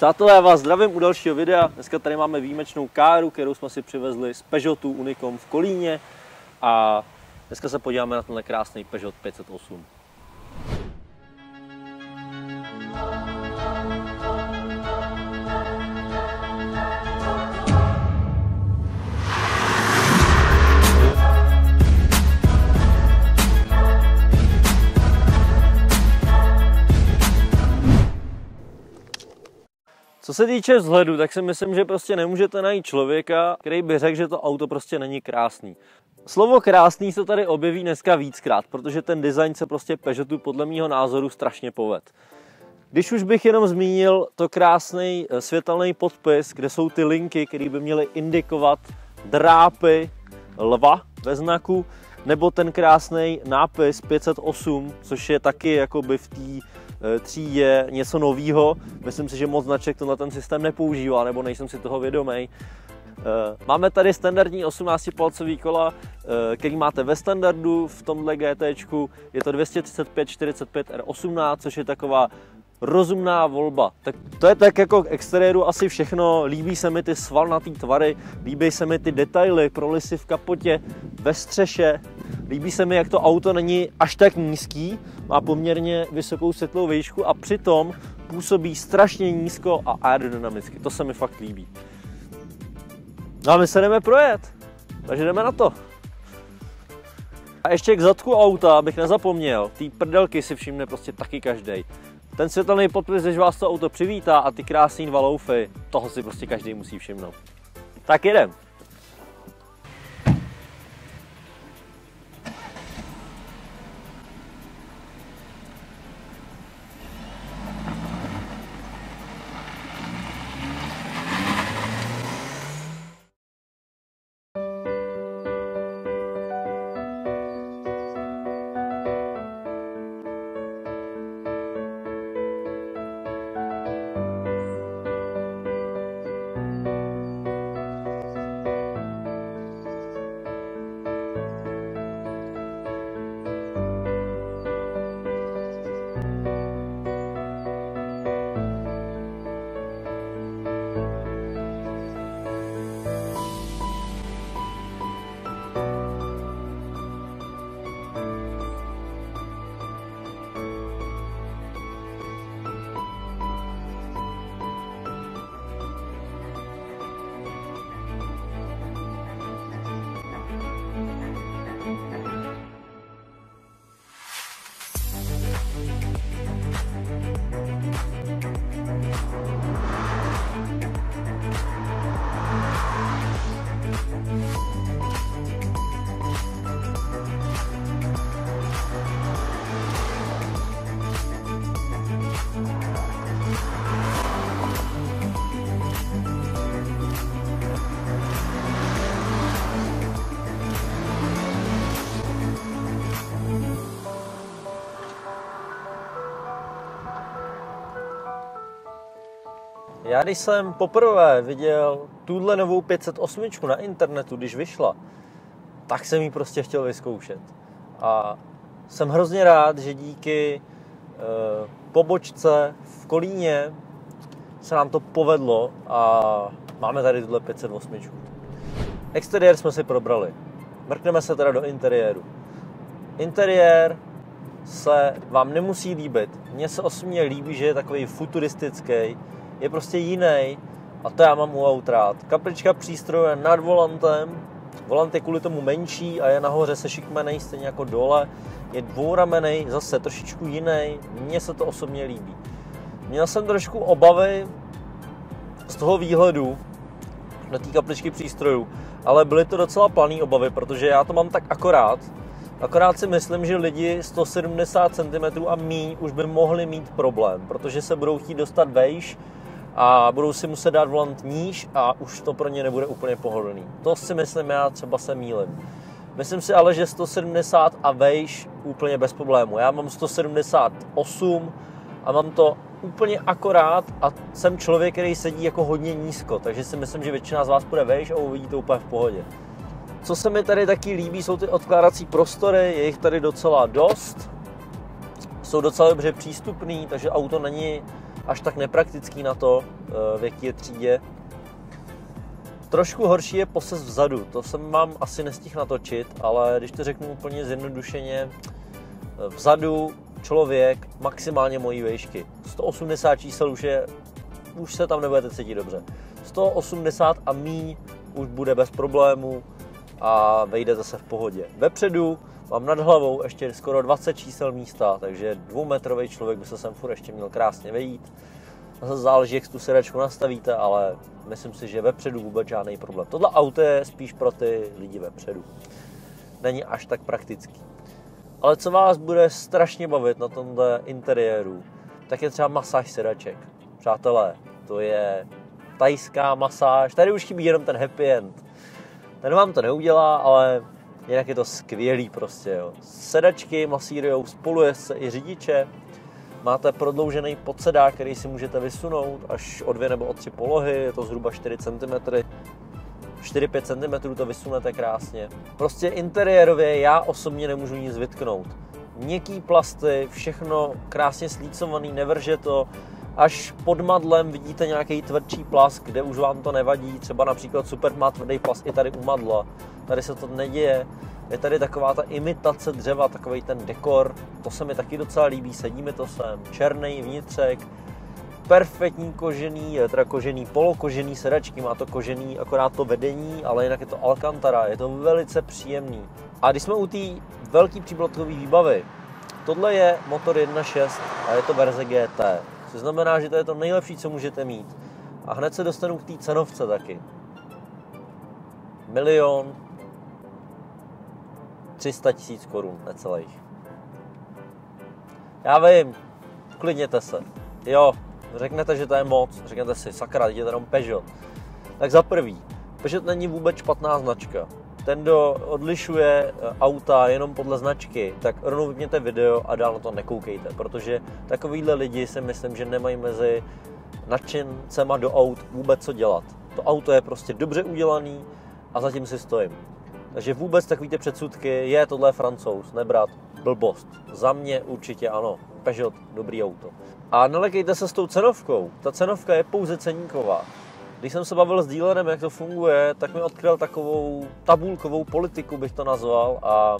Přátelé, já vás zdravím u dalšího videa. Dneska tady máme výjimečnou káru, kterou jsme si přivezli z Peugeotu Unicom v Kolíně. A dneska se podíváme na tenhle krásný Peugeot 508. Co se týče vzhledu, tak si myslím, že prostě nemůžete najít člověka, který by řekl, že to auto prostě není krásný. Slovo krásný se tady objeví dneska víckrát, protože ten design se prostě Peugeotu podle mýho názoru strašně poved. Když už bych jenom zmínil to krásný světelný podpis, kde jsou ty linky, které by měly indikovat drápy lva ve znaku, nebo ten krásný nápis 508, což je taky jakoby v té třídě něco novýho. Myslím si, že moc značek tenhle ten systém nepoužívá, nebo nejsem si toho vědomý. Máme tady standardní 18-palcový kola, který máte ve standardu v tomhle GTčku. Je to 235/45 R18, což je taková rozumná volba. Tak to je tak jako k exteriéru asi všechno. Líbí se mi ty svalnatý tvary, líbí se mi ty detaily, prolisy v kapotě, ve střeše. Líbí se mi, jak to auto není až tak nízký, má poměrně vysokou světlou výšku a přitom působí strašně nízko a aerodynamicky. To se mi fakt líbí. No a my se jdeme projet, takže jdeme na to. A ještě k zadku auta, abych nezapomněl, ty prdelky si všimne prostě taky každý. Ten světelný podpis, když vás to auto přivítá a ty krásný dva loufy, toho si prostě každý musí všimnout. Tak jedem. Já když jsem poprvé viděl tuhle novou 508 na internetu, když vyšla, tak jsem ji prostě chtěl vyzkoušet. A jsem hrozně rád, že díky pobočce v Kolíně se nám to povedlo a máme tady tuhle 508. Exteriér jsme si probrali. Mrkneme se teda do interiéru. Interiér se vám nemusí líbit. Mně se osobně líbí, že je takový futuristický, je prostě jiný a to já mám u aut rád. Kaplička přístroje nad volantem, volant je kvůli tomu menší a je nahoře sešikmenej stejně jako dole. Je dvouramenej, zase trošičku jiný, mně se to osobně líbí. Měl jsem trošku obavy z toho výhledu do té kapličky přístrojů, ale byly to docela planý obavy, protože já to mám tak akorát si myslím, že lidi 170 cm a míň už by mohli mít problém, protože se budou chtít dostat vejš a budou si muset dát volant níž a už to pro ně nebude úplně pohodlný. To si myslím, já třeba se mýlím. Myslím si ale, že 170 a vejš úplně bez problému. Já mám 178 a mám to úplně akorát a jsem člověk, který sedí jako hodně nízko, takže si myslím, že většina z vás půjde vejš a uvidí to úplně v pohodě. Co se mi tady taky líbí, jsou ty odkládací prostory, je jich tady docela dost. Jsou docela dobře přístupný, takže auto není až tak nepraktický na to, v jaký je třídě. Trošku horší je posez vzadu, to jsem vám asi nestihl natočit, ale když to řeknu úplně zjednodušeně, vzadu člověk maximálně mojí výšky. 180 čísel už se tam nebudete cítit dobře. 180 a míň už bude bez problémů a vejdete se v pohodě. Vepředu mám nad hlavou ještě skoro 20 čísel místa, takže 2metrový člověk by se sem furt ještě měl krásně vejít. Zase záleží, jak tu sedačku nastavíte, ale myslím si, že vepředu vůbec žádný problém. Tohle auto je spíš pro ty lidi vepředu. Není až tak praktický. Ale co vás bude strašně bavit na tomhle interiéru, tak je třeba masáž sedaček. Přátelé, to je thajská masáž. Tady už chybí jenom ten happy end. Ten vám to neudělá, ale jinak je to skvělý prostě. Jo. Sedačky masírujou spolujezdce i řidiče. Máte prodloužený podsedák, který si můžete vysunout až o 2 nebo o 3 polohy. Je to zhruba 4 cm. 4-5 cm to vysunete krásně. Prostě interiérově já osobně nemůžu nic vytknout. Měkký plasty, všechno krásně slícovaný, nevrže to. Až pod madlem vidíte nějaký tvrdší plast, kde už vám to nevadí. Třeba například Super má tvrdý plast i tady u madla. Tady se to neděje. Je tady taková ta imitace dřeva, takový ten dekor. To se mi taky docela líbí, sedí mi to sem. Černý vnitřek. Perfektní kožený, teda kožený, polokožený sedačky, má to kožený akorát to vedení, ale jinak je to Alcantara, je to velice příjemný. A když jsme u té velké příplatkové výbavy, tohle je motor 1.6 a je to verze GT, což znamená, že to je to nejlepší, co můžete mít. A hned se dostanu k té cenovce taky. 1 300 000 korun, necelých. Já vím, klidněte se. Jo, řeknete, že to je moc, řeknete si, sakra, je to jenom Peugeot. Tak za prvý, Peugeot není vůbec špatná značka. Ten, kdo odlišuje auta jenom podle značky, tak rovnou vypněte video a dál na to nekoukejte, protože takovýhle lidi si myslím, že nemají mezi nadšencema do aut vůbec co dělat. To auto je prostě dobře udělaný a zatím si stojím. Takže vůbec takový ty předsudky, tohle je Francouz, nebrat, blbost. Za mě určitě ano, Peugeot, dobrý auto. A nelekejte se s tou cenovkou, ta cenovka je pouze ceníková. Když jsem se bavil s dealerem, jak to funguje, tak mi odkryl takovou tabulkovou politiku, bych to nazval, a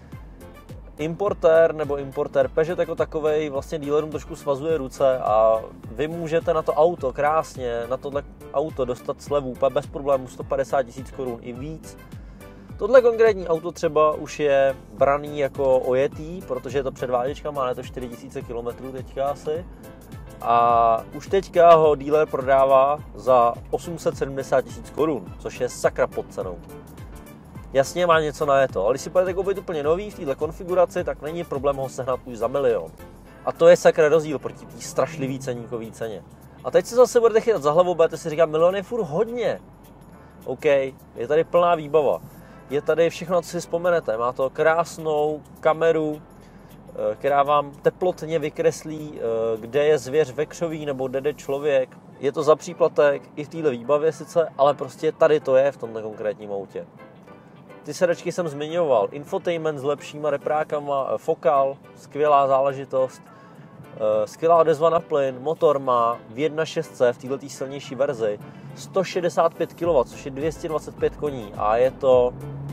importér Peugeot jako takovej vlastně dealerům trošku svazuje ruce a vy můžete na to auto krásně, na tohle auto dostat slevu bez problémů 150 000 korun i víc. Tohle konkrétní auto třeba už je braný jako ojetý, protože je to předváděčka, má to 4000 km teďka asi. A už teďka ho dealer prodává za 870 000 korun, což je sakra pod cenou. Jasně má něco na to, ale když si budete koupit úplně nový v této konfiguraci, tak není problém ho sehnat už za 1 000 000. A to je sakra rozdíl proti té strašlivý ceníkový ceně. A teď se zase budete chytat za hlavu, budete si říkat, 1 000 000 je furt hodně. OK, je tady plná výbava. Je tady všechno, co si vzpomenete. Má to krásnou kameru, která vám teplotně vykreslí, kde je zvěř vekřový nebo kde jde člověk. Je to za příplatek i v této výbavě sice, ale prostě tady to je v tomto konkrétním autě. Ty sedačky jsem zmiňoval. Infotainment s lepšíma reprákama, Focal, skvělá záležitost. Skvělá odezva na plyn, motor má v 1.6 v této silnější verzi 165 kW, což je 225 koní a je to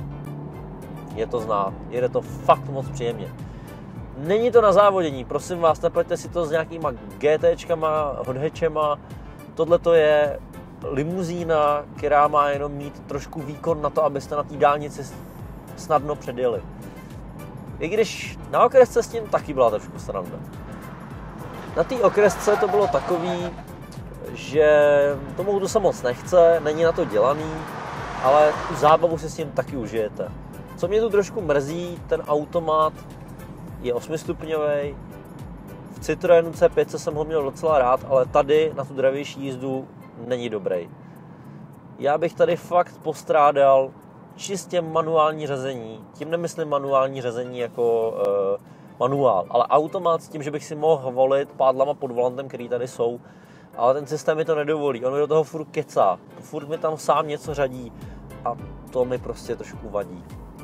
znát, jede to fakt moc příjemně. Není to na závodění, prosím vás, nepleťte si to s nějakýma GTčkama, hothatchema, tohle to je limuzína, která má jenom mít trošku výkon na to, abyste na té dálnici snadno předjeli. I když na okresce s tím taky byla trošku sranda. Na té okresce to bylo takový, že tomu autu se moc nechce, není na to dělaný, ale tu zábavu si s tím taky užijete. Co mě tu trošku mrzí, ten automat je 8stupňový. V Citroenu C5 jsem ho měl docela rád, ale tady na tu dravější jízdu není dobrý. Já bych tady fakt postrádal čistě manuální řezení. Tím nemyslím manuální řezení jako manuál, ale automat s tím, že bych si mohl volit pádlama pod volantem, který tady jsou, ale ten systém mi to nedovolí. On mi do toho furt kecá, furt mi tam sám něco řadí a to mi prostě trošku vadí.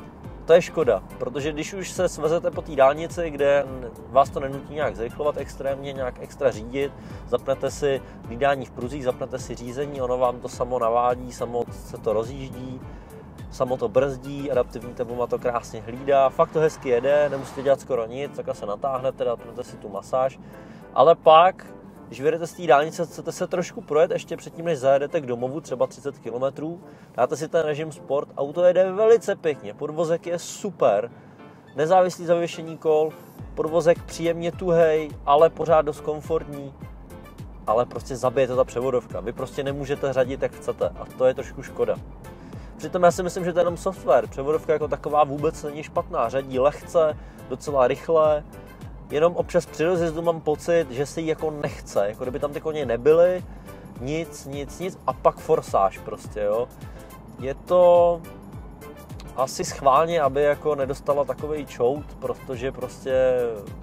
to je škoda, protože když už se svezete po té dálnici, kde vás to nenutí nějak zrychlovat extrémně, nějak extra řídit, zapnete si hlídání v pruzích, zapnete si řízení, ono vám to samo navádí, samo se to rozjíždí, samo to brzdí, adaptivní tempomat to krásně hlídá, fakt to hezky jede, nemusíte dělat skoro nic, takhle se natáhnete, dáte si tu masáž, ale pak, když vyjedete z té dálnice, chcete se trošku projet ještě předtím, než zajedete k domovu, třeba 30 km, dáte si ten režim sport, auto jede velice pěkně, podvozek je super, nezávislý zavěšení kol, podvozek příjemně tuhej, ale pořád dost komfortní, ale prostě zabijete ta převodovka, vy prostě nemůžete řadit, jak chcete a to je trošku škoda. Přitom já si myslím, že to je jenom software, převodovka jako taková vůbec není špatná, řadí lehce, docela rychle, jenom občas při rozjezdu mám pocit, že se jí jako nechce, jako kdyby tam ty koně nebyly, nic a pak forsáž prostě, jo. Je to asi schválně, aby jako nedostala takovej čout, protože prostě,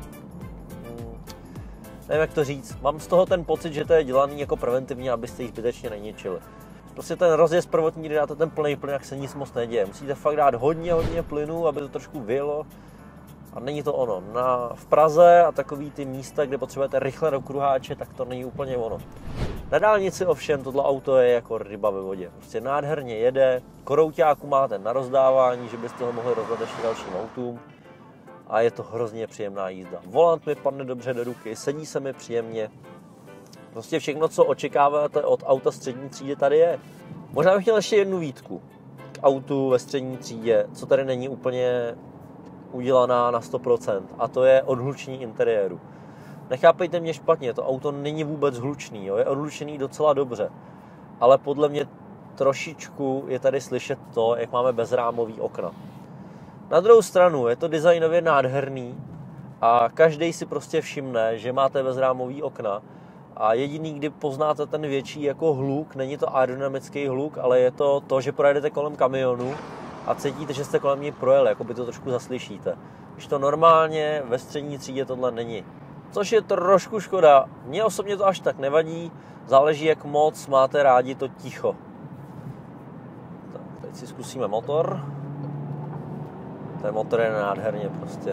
nevím jak to říct, mám z toho ten pocit, že to je dělaný jako preventivně, abyste jich zbytečně neničili. Prostě ten rozjezd prvotní, kdy dáte ten plný plyn, jak se nic moc neděje. Musíte fakt dát hodně plynu, aby to trošku vyjelo. A není to ono. V Praze a takový ty místa, kde potřebujete rychle do kruháče, tak to není úplně ono. Na dálnici ovšem tohle auto je jako ryba ve vodě. Prostě nádherně jede, korouťáku máte na rozdávání, že byste ho mohli rozdat ještě dalším autům. A je to hrozně příjemná jízda. Volant mi padne dobře do ruky, sedí se mi příjemně. Prostě všechno, co očekáváte od auta střední třídy, tady je. Možná bych měl ještě jednu výtku k autu ve střední třídě, co tady není úplně udělaná na 100%, a to je odhlučení interiéru. Nechápejte mě špatně, to auto není vůbec hlučný, jo? Je odhlučený docela dobře, ale podle mě trošičku je tady slyšet to, jak máme bezrámový okna. Na druhou stranu je to designově nádherný a každý si prostě všimne, že máte bezrámový okna. A jediný, kdy poznáte ten větší jako hluk, není to aerodynamický hluk, ale je to to, že projedete kolem kamionu a cítíte, že jste kolem něj projeli, jako by to trošku zaslyšíte. Když to normálně ve střední třídě tohle není. Což je trošku škoda. Mně osobně to až tak nevadí, záleží, jak moc máte rádi to ticho. Tak, teď si zkusíme motor. Ten motor je nádherně prostě.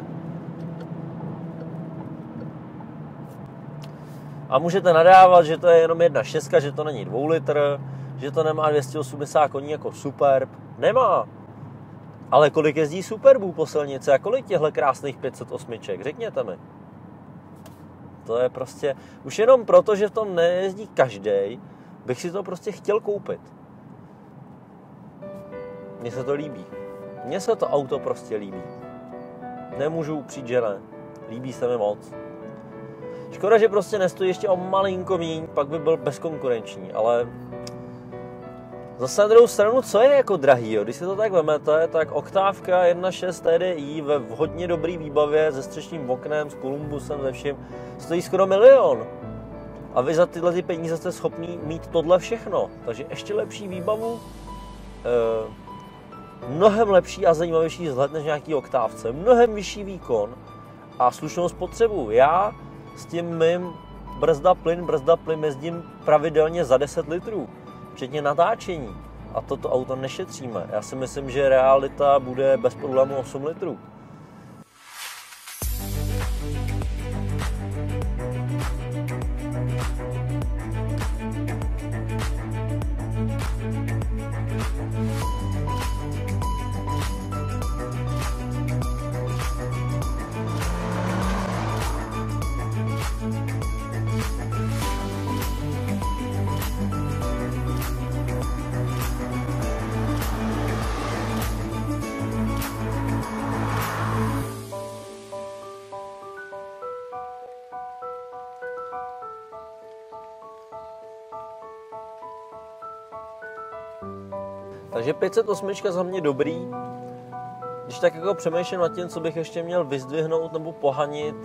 A můžete nadávat, že to je jenom 1.6, že to není 2 litr, že to nemá 280 koní jako Superb. Nemá. Ale kolik jezdí Superbů po silnici a kolik těchto krásných 508, řekněte mi. To je prostě, už jenom proto, že v tom nejezdí každej, bych si to prostě chtěl koupit. Mně se to líbí. Mně se to auto prostě líbí. Nemůžu upřít, že ne. Líbí se mi moc. Škoda, že prostě nestojí ještě o malinko míň, pak by byl bezkonkurenční, ale zase na druhou stranu, co je jako drahý, jo? Když si to tak vemete, tak oktávka 1.6 TDI ve hodně dobrý výbavě se střešním oknem, s Columbusem, ze vším, stojí skoro 1 000 000. A vy za tyhle peníze jste schopný mít tohle všechno. Takže ještě lepší výbavu, mnohem lepší a zajímavější vzhled než nějaký oktávce, mnohem vyšší výkon a slušnou spotřebu. Já s tím mým brzda plyn jezdím pravidelně za 10 litrů, včetně natáčení. A toto auto nešetříme. Já si myslím, že realita bude bez problému 8 litrů. Takže 508 za mě dobrý. Když tak jako přemýšlím nad tím, co bych ještě měl vyzdvihnout nebo pohanit,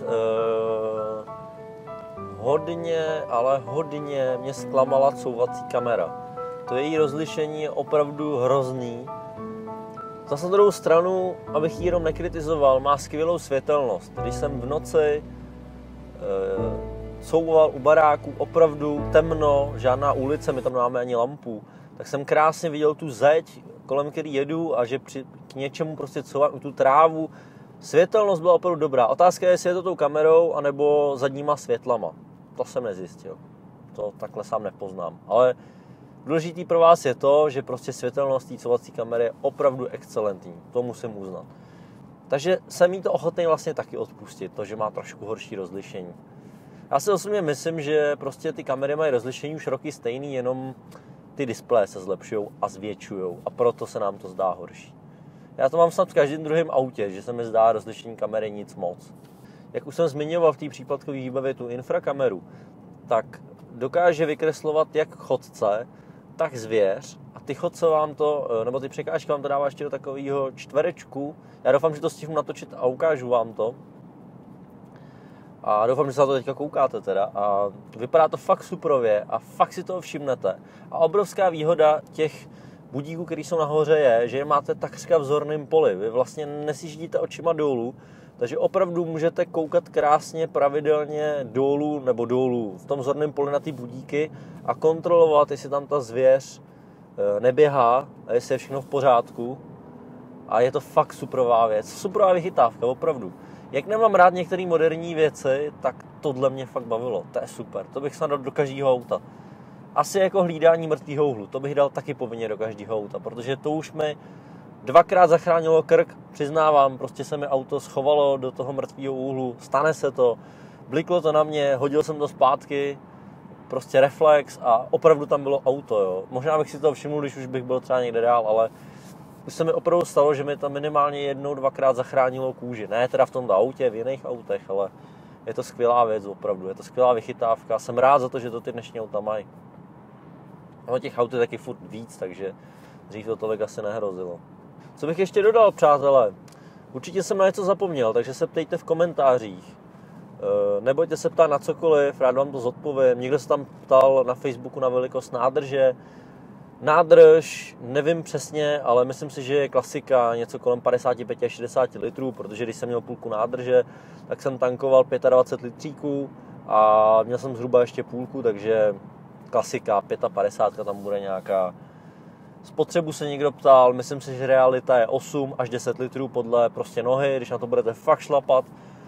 hodně mě zklamala couvací kamera. To její rozlišení je opravdu hrozný. Zase na druhou stranu, abych ji jenom nekritizoval, má skvělou světelnost. Když jsem v noci couval u baráku, opravdu temno, žádná ulice, my tam nemáme ani lampu, tak jsem krásně viděl tu zeď kolem který jedu a že k něčemu prostě couvám tu trávu. Světelnost byla opravdu dobrá. Otázka je, jestli je to tou kamerou, anebo zadníma světlama. To jsem nezjistil. To takhle sám nepoznám. Ale důležitý pro vás je to, že prostě světelnost té couvací kamery je opravdu excelentní. To musím uznat. Takže jsem jí to ochotný vlastně taky odpustit, to, že má trošku horší rozlišení. Já si osobně myslím, že prostě ty kamery mají rozlišení už roky stejný, jenom ty displeje se zlepšují a zvětšují a proto se nám to zdá horší. Já to mám snad v každém druhém autě, že se mi zdá rozlišení kamery nic moc. Jak už jsem zmiňoval v té případkové výbavě tu infrakameru, tak dokáže vykreslovat jak chodce, tak zvěř a ty chodce vám to, nebo ty překážky vám to dává ještě do takového čtverečku. Já doufám, že to stihnu natočit a ukážu vám to. A doufám, že se na to teďka koukáte teda. A vypadá to fakt suprově a fakt si toho všimnete. A obrovská výhoda těch budíků, který jsou nahoře, je, že je máte takřka v zorném poli. Vy vlastně nesjíždíte očima dolů, takže opravdu můžete koukat krásně, pravidelně dolů v tom zorném poli na ty budíky a kontrolovat, jestli tam ta zvěř neběhá a jestli je všechno v pořádku. A je to fakt suprová věc. Suprová vychytávka, opravdu. Jak nemám rád některé moderní věci, tak tohle mě fakt bavilo. To je super. To bych snad dal do každého auta. Asi jako hlídání mrtvýho úhlu. To bych dal taky povinně do každého auta, protože to už mi dvakrát zachránilo krk. Přiznávám, prostě se mi auto schovalo do toho mrtvýho úhlu. Stane se to. Bliklo to na mě, hodil jsem to zpátky. Prostě reflex a opravdu tam bylo auto. Jo. Možná bych si to všiml, když už bych byl třeba někde dál, ale už se mi opravdu stalo, že mi tam minimálně jednou, dvakrát zachránilo kůži. Ne teda v tomto autě, v jiných autech, ale je to skvělá věc opravdu. Je to skvělá vychytávka. Jsem rád za to, že to ty dnešní auta mají. No těch aut je taky furt víc, takže dřív to tolik asi nehrozilo. Co bych ještě dodal, přátelé? Určitě jsem na něco zapomněl, takže se ptejte v komentářích. Nebojte se ptát na cokoliv, rád vám to zodpovím. Někdo se tam ptal na Facebooku na velikost nádrže. Nádrž, nevím přesně, ale myslím si, že je klasika něco kolem 55 až 60 litrů, protože když jsem měl půlku nádrže, tak jsem tankoval 25 litříků a měl jsem zhruba ještě půlku, takže klasika, 55 tam bude nějaká. Spotřebu se někdo ptal, myslím si, že realita je 8 až 10 litrů podle prostě nohy, když na to budete fakt šlapat,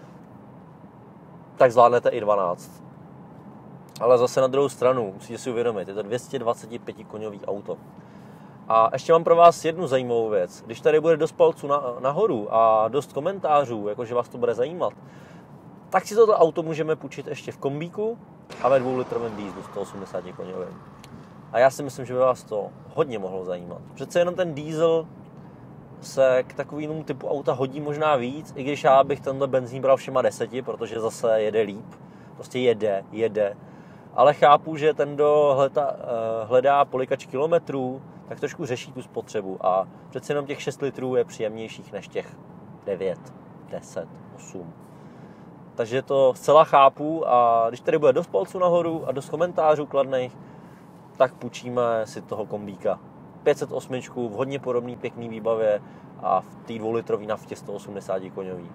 tak zvládnete i 12. Ale zase na druhou stranu, musíte si uvědomit, je to 225 koňový auto. A ještě mám pro vás jednu zajímavou věc. Když tady bude dost palců nahoru a dost komentářů, jakože vás to bude zajímat, tak si toto auto můžeme půjčit ještě v kombíku a ve 2-litrovém dieselu 180 koňovém. A já si myslím, že by vás to hodně mohlo zajímat. Přece jenom ten diesel se k takovému typu auta hodí možná víc, i když já bych tenhle benzín bral všema 10, protože zase jede líp. Prostě jede. Ale chápu, že ten, kdo hledá polikač kilometrů, tak trošku řeší tu spotřebu a přece jenom těch 6 litrů je příjemnějších než těch 9, 10, 8. Takže to zcela chápu a když tady bude dost palců nahoru a dost komentářů kladných, tak půjčíme si toho kombíka. 508 v hodně podobný pěkný výbavě a v té 2-litrový naftě 180 koňový.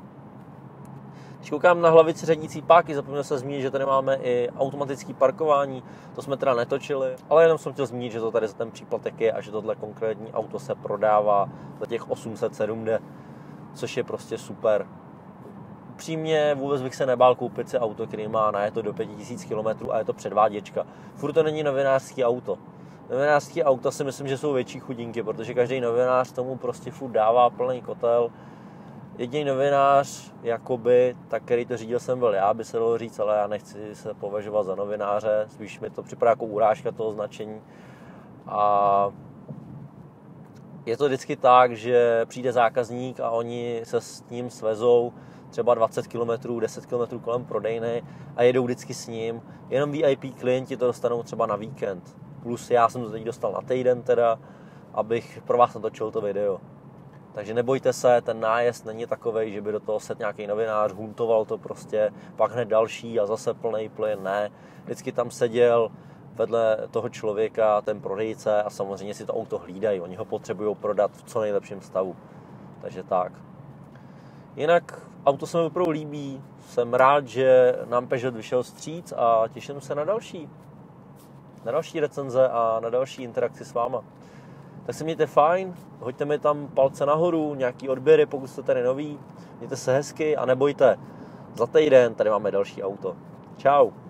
Když koukám na hlavici řadící páky, zapomněl se zmínit, že tady máme i automatické parkování, to jsme teda netočili, ale jenom jsem chtěl zmínit, že to tady za ten příplatek je a že tohle konkrétní auto se prodává za těch 807 D, což je prostě super. Upřímně vůbec bych se nebál koupit si auto, který má najeto do 5000 km a je to předváděčka. Furt to není novinářský auto. Novinářský auta si myslím, že jsou větší chudinky, protože každý novinář tomu prostě furt dává plný kotel. Jediný novinář, jakoby, tak který to řídil jsem byl já, by se dalo říct, ale já nechci se považovat za novináře, spíš mi to připadá jako urážka toho značení. A je to vždycky tak, že přijde zákazník a oni se s ním svezou třeba 20 km, 10 km kolem prodejny a jedou vždycky s ním. Jenom VIP klienti to dostanou třeba na víkend. Plus já jsem to teď dostal na týden teda, abych pro vás natočil to video. Takže nebojte se, ten nájezd není takovej, že by do toho set nějaký novinář, huntoval to prostě, pak hned další a zase plný plyn, ne. Vždycky tam seděl vedle toho člověka ten prodejce a samozřejmě si to auto hlídají, oni ho potřebují prodat v co nejlepším stavu. Takže tak. Jinak auto se mi opravdu líbí, jsem rád, že nám Peugeot vyšel vstříc a těším se na další recenze a na další interakci s váma. tak se mějte fajn, hoďte mi tam palce nahoru, nějaký odběry, pokud jste tady noví, mějte se hezky a nebojte, za týden tady máme další auto. Čau.